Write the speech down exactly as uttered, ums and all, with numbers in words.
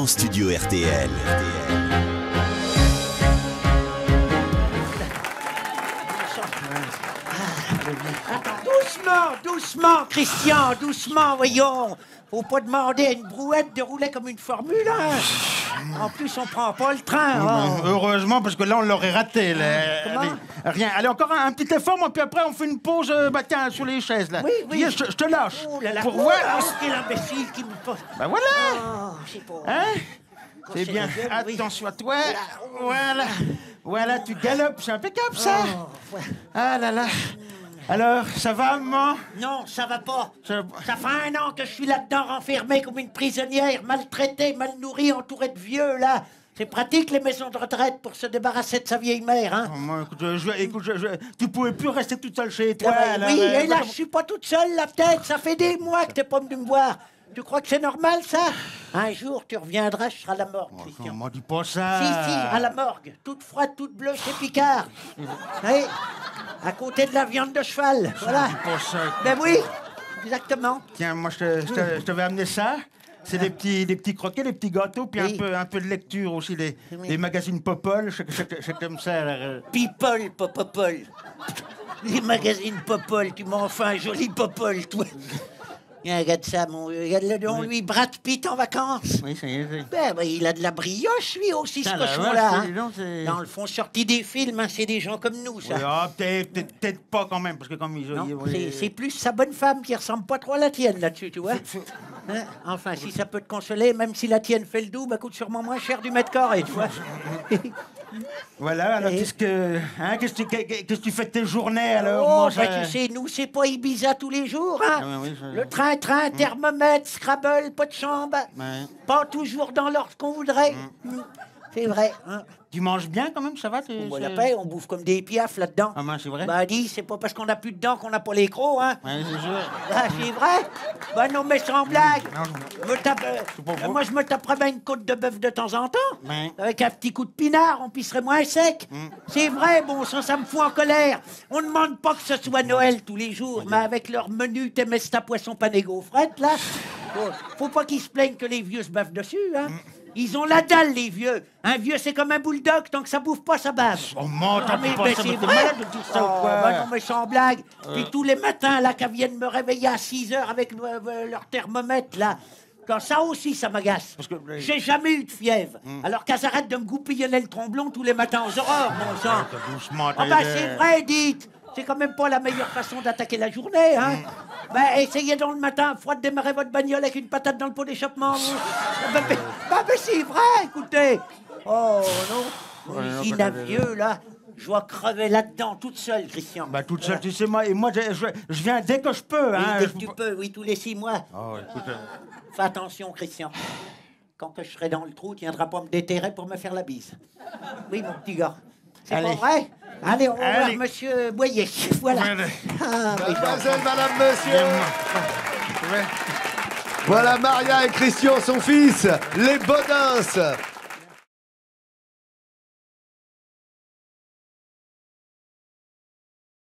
Grand Studio R T L. Attends, doucement, doucement, Christian, doucement, voyons. Faut pas demander à une brouette de rouler comme une formule, hein. En plus, on prend pas le train. Oh. Heureusement, parce que là, on l'aurait raté. Là. Comment? Allez, rien. Allez, encore un, un petit effort, moi, puis après, on fait une pause, euh, bah, tiens, sur les chaises, là. Oui, oui. Viens, je, je te lâche. Oh là là. Pour Oh, voir. oh, quel imbécile qui me pose. Bah voilà. Oh, je sais pas. Hein? C'est c'est bien. la gueule, oui. Attention à toi. Voilà. Voilà, tu galopes. C'est impeccable, ça. Oh, ouais. Ah là là. Alors, ça va, maman? Non, ça va pas. Ça- Ça fait un an que je suis là-dedans, renfermée comme une prisonnière, maltraitée, mal nourrie, entourée de vieux, là. C'est pratique, les maisons de retraite, pour se débarrasser de sa vieille mère, hein. Oh, moi, écoute, je, je- écoute, je, je- tu pouvais plus rester toute seule chez toi. Ah, là, oui, là, et là, là, je suis pas toute seule, là, peut-être. Ça fait des mois que t'es pas venu me voir. Tu crois que c'est normal, ça? Un jour, tu reviendras, je serai à la morgue, Oh, Christian. on m'a dit pas ça. Si, si, à la morgue. Toute froide, toute bleue, chez Picard. Oui, à côté de la viande de cheval. Voilà. Dis pas ça. Ben oui, exactement. Tiens, moi, je te- je te- je t'avais amené ça. C'est des petits, des petits croquets, des petits gâteaux, puis Oui. un, peu, un peu de lecture aussi, des, Oui. des magazines Popol, c'est c'est- c'est comme ça. alors, euh. People, popopol. Les magazines Popol, tu m'en fais un joli Popol, toi. Tiens, regarde ça, mon... Regarde le don, lui, Brad Pitt en vacances. Oui, ça y est. c'est- Ben, ben, il a de la brioche, lui aussi, ce Putain, la cochon-là. vache, Hein. dis donc, c'est- Dans le fond, sorti des films, hein, c'est des gens comme nous, ça. Oui, ah, peut-être peut-être- peut-être pas quand même, parce que comme ils Non, ils- c'est- c'est plus sa bonne femme qui ressemble pas trop à la tienne là-dessus, tu vois. Hein? Enfin, si ça peut te consoler, même si la tienne fait le double, elle coûte sûrement moins cher du mètre carré, tu vois. Voilà, alors Et- qu'est-ce que, hein, qu'est-ce que, tu- qu'est-ce que tu fais de tes journées, alors? Oh, moi, ben ça- tu sais, nous, c'est pas Ibiza tous les jours, hein. Ah, ouais, oui, ça- Le train-train, thermomètre, Scrabble, pas de chambre. Ouais. Pas toujours dans l'ordre qu'on voudrait. Mm. C'est vrai, hein. Tu manges bien quand même, ça va? tu- On boit c'est- la paix, on bouffe comme des piafs là-dedans. Ah, ben, c'est vrai? Bah, dis, c'est pas parce qu'on a plus de dents qu'on n'a pas les crocs, hein. Ouais, c'est sûr. Ah, c'est vrai? Bah non, mais sans blague. Non, je- Me tape, euh, C'est pas euh, faux. moi, je me taperais bien une côte de bœuf de temps en temps. Ouais. Avec un petit coup de pinard, on pisserait moins sec. C'est vrai, bon sang, ça me fout en colère. On ne demande pas que ce soit Noël tous les jours, mais avec leur menu Temesta poisson pané gaufrette, là, faut, faut pas qu'ils se plaignent que les vieux se bavent dessus, hein. Ils ont la dalle, les vieux. Un vieux, c'est comme un bulldog, tant que ça bouffe pas, ça bave. Oh, mon, t'en Ah, mais, dis pas mais ça, c'est mais t'es vrai. malade de dire ça ou Oh, quoi? bah non, mais sans blague. Puis tous les matins, là, qu'elles viennent me réveiller à six heures avec euh, euh, leur thermomètre, là. Quand ça aussi, ça m'agace. Parce que- Hmm. J'ai jamais eu de fièvre. Alors qu'elles arrêtent de me goupillonner le tromblon tous les matins aux aurores, mon sang. Doucement, Ah t'as bah aidé. c'est vrai, dites. C'est quand même pas la meilleure façon d'attaquer la journée, hein. Bah essayez donc le matin, froid de démarrer votre bagnole avec une patate dans le pot d'échappement. vous. bah, mais, bah, mais c'est vrai, écoutez. Oh non, Ouais, non, usine pas à de- vieux, là. Je vais crever là-dedans, toute seule, Christian. Bah, toute seule, tu sais, moi, et moi, je, je- je viens dès que je peux, Oui, hein. dès je que tu peux peux, oui, tous les six mois. pas- Oh, écoute, euh, Fais attention, Christian. Quand que je serai dans le trou, tu viendras pas me déterrer pour me faire la bise. Oui, mon petit gars. C'est pas Allez. vrai? Allez, on va voir Allez. Monsieur Boyer. Voilà. Voilà. Ah, oui, Mademoiselle, madame, monsieur. ouais. Voilà Maria et Christian, son fils, les Bodins.